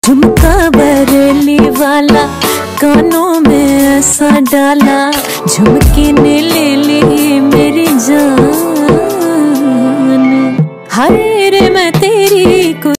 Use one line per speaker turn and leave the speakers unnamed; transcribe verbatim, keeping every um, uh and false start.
झुमका बरेली वाला कानों में ऐसा डाला, झुमके ने ले ली मेरी जान। हाय रे मैं तेरी